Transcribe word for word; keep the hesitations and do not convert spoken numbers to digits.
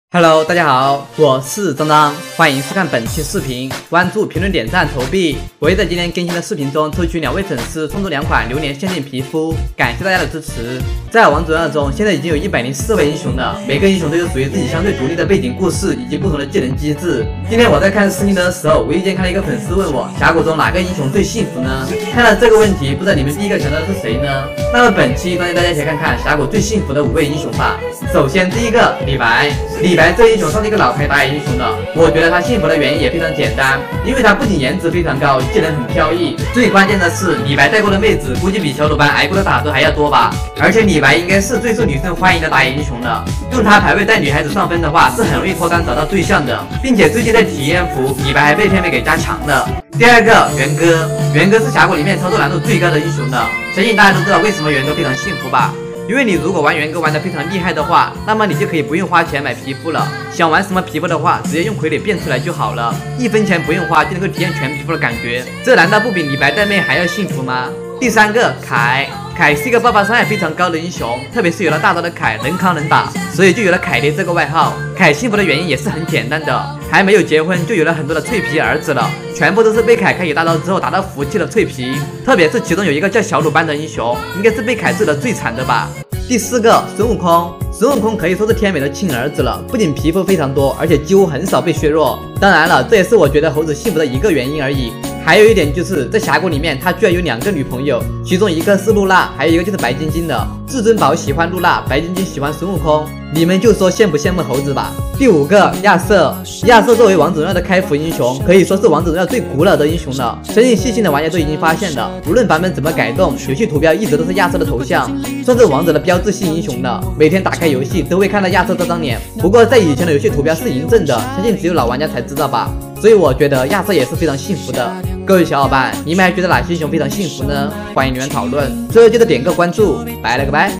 Hello， 大家好，我是张张，欢迎收看本期视频，关注、评论、点赞、投币。我会在今天更新的视频中抽取两位粉丝送出两款流年限定皮肤，感谢大家的支持。在王者荣耀中，现在已经有一百零四位英雄了，每个英雄都有属于自己相对独立的背景故事以及不同的技能机制。今天我在看视频的时候，无意间看到一个粉丝问我，峡谷中哪个英雄最幸福呢？看到这个问题，不知道你们第一个想到的是谁呢？那么本期让大家一起看看峡谷最幸福的五位英雄吧。首先第一个李白，李白这英雄算是一个老牌打野英雄了，我觉得他幸福的原因也非常简单，因为他不仅颜值非常高，技能很飘逸，最关键的是李白带过的妹子估计比小鲁班挨过的打斗还要多吧。而且李白应该是最受女生欢迎的打野英雄了，用他排位带女孩子上分的话，是很容易脱单找到对象的，并且最近在体验服，李白还被片尾给加强了。第二个元歌，元歌是峡谷里面操作难度最高的英雄了，相信大家都知道为什么元歌非常幸福吧。因为你如果玩元歌玩得非常厉害的话，那么你就可以不用花钱买皮肤了。想玩什么皮肤的话，直接用傀儡变出来就好了，一分钱不用花就能够体验全皮肤的感觉，这难道不比李白带妹还要幸福吗？第三个凯，凯是一个爆发伤害非常高的英雄，特别是有了大招的凯能扛能打，所以就有了凯爹这个外号。凯幸福的原因也是很简单的，还没有结婚就有了很多的脆皮儿子了，全部都是被凯开启大招之后打到服气的脆皮，特别是其中有一个叫小鲁班的英雄，应该是被凯治的最惨的吧。第四个孙悟空，孙悟空可以说是天美的亲儿子了，不仅皮肤非常多，而且几乎很少被削弱。当然了，这也是我觉得猴子幸福的一个原因而已。还有一点就是在峡谷里面，他居然有两个女朋友，其中一个是露娜，还有一个就是白晶晶的。至尊宝喜欢露娜，白晶晶喜欢孙悟空，你们就说羡不羡慕猴子吧。第五个亚瑟，亚瑟作为王者荣耀的开服英雄，可以说是王者荣耀最古老的英雄了。相信细心的玩家都已经发现了，无论版本怎么改动，游戏图标一直都是亚瑟的头像，算是王者的标志性英雄了。每天打开游戏都会看到亚瑟这张脸，不过在以前的游戏图标是嬴政的，相信只有老玩家才知道吧。所以我觉得亚瑟也是非常幸福的。各位小伙伴，你们还觉得哪些英雄非常幸福呢？欢迎留言讨论。最后记得点个关注，拜了个拜。